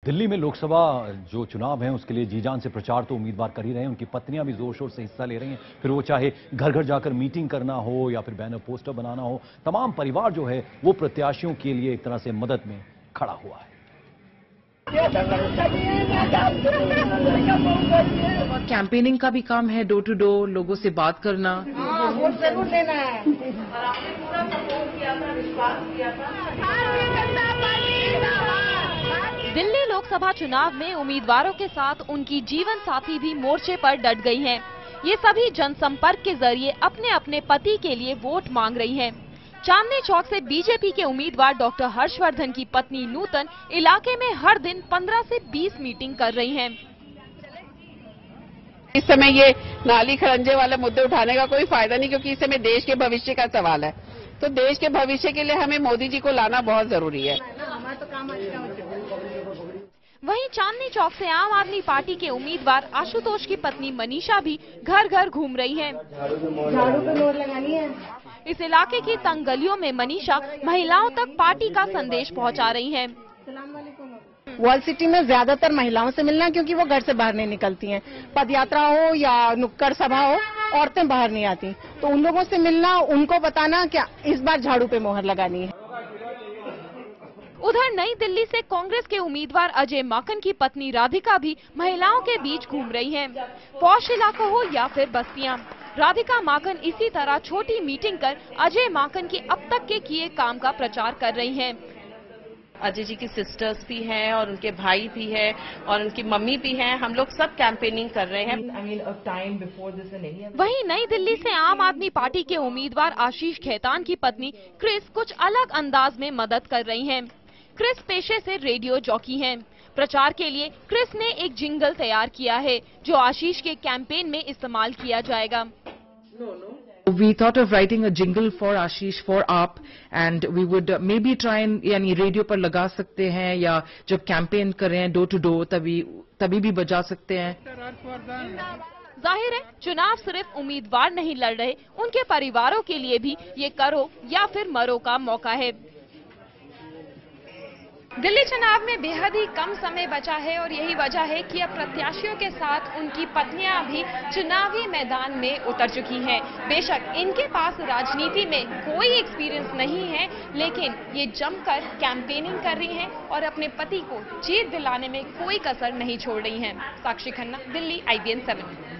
दिल्ली में लोकसभा जो चुनाव है उसके लिए जी जान से प्रचार तो उम्मीदवार कर ही रहे हैं। उनकी पत्नियां भी जोर शोर से हिस्सा ले रही हैं। फिर वो चाहे घर घर जाकर मीटिंग करना हो या फिर बैनर पोस्टर बनाना हो, तमाम परिवार जो है वो प्रत्याशियों के लिए एक तरह से मदद में खड़ा हुआ है। कैंपेनिंग का भी काम है, डोर टू डोर लोगों से बात करना। वोट जरूर देना है। और आपने पूरा सपोर्ट किया था, विश्वास किया था। दिल्ली लोकसभा चुनाव में उम्मीदवारों के साथ उनकी जीवन साथी भी मोर्चे पर डट गई हैं। ये सभी जनसंपर्क के जरिए अपने अपने पति के लिए वोट मांग रही हैं। चांदनी चौक से बीजेपी के उम्मीदवार डॉक्टर हर्षवर्धन की पत्नी नूतन इलाके में हर दिन 15 से 20 मीटिंग कर रही हैं। इस समय ये नाली खरंजे वाले मुद्दे उठाने का कोई फायदा नहीं, क्योंकि इस समय देश के भविष्य का सवाल है। तो देश के भविष्य के लिए हमें मोदी जी को लाना बहुत जरूरी है। वहीं चांदनी चौक से आम आदमी पार्टी के उम्मीदवार आशुतोष की पत्नी मनीषा भी घर घर घूम रही हैं। झाड़ू पे नोट लगानी है। इस इलाके की तंग गलियों में मनीषा महिलाओं तक पार्टी का संदेश पहुंचा रही हैं। वर्ल्ड सिटी में ज्यादातर महिलाओं से मिलना, क्योंकि वो घर से बाहर नहीं निकलती हैं। पदयात्रा हो या नुक्कड़ सभा हो, औरतें बाहर नहीं आती, तो उन लोगों से मिलना, उनको बताना क्या इस बार झाड़ू पे मोहर लगानी है। उधर नई दिल्ली से कांग्रेस के उम्मीदवार अजय माकन की पत्नी राधिका भी महिलाओं के बीच घूम रही हैं। पौष इलाका हो या फिर बस्तियां, राधिका माकन इसी तरह छोटी मीटिंग कर अजय माकन के अब तक के किए काम का प्रचार कर रही हैं। अजय जी की सिस्टर्स भी हैं और उनके भाई भी हैं और उनकी मम्मी भी हैं। हम लोग सब कैंपेनिंग कर रहे हैं। वहीं नई दिल्ली से आम आदमी पार्टी के उम्मीदवार आशीष खेतान की पत्नी क्रिस कुछ अलग अंदाज में मदद कर रही हैं। क्रिस पेशे से रेडियो जॉकी हैं। प्रचार के लिए क्रिस ने एक जिंगल तैयार किया है जो आशीष के कैंपेन में इस्तेमाल किया जाएगा। We thought of writing a jingle for Ashish for AAP and we would maybe try and यानी रेडियो पर लगा सकते हैं या जब कैंपेन कर रहे हैं डोर टू डोर तभी भी बजा सकते हैं। जाहिर है चुनाव सिर्फ उम्मीदवार नहीं लड़ रहे, उनके परिवारों के लिए भी ये करो या फिर मरो का मौका है। दिल्ली चुनाव में बेहद ही कम समय बचा है और यही वजह है कि अब प्रत्याशियों के साथ उनकी पत्नियां भी चुनावी मैदान में उतर चुकी हैं। बेशक इनके पास राजनीति में कोई एक्सपीरियंस नहीं है, लेकिन ये जमकर कैंपेनिंग कर रही हैं और अपने पति को जीत दिलाने में कोई कसर नहीं छोड़ रही हैं। साक्षी खन्ना, दिल्ली, IBN 7।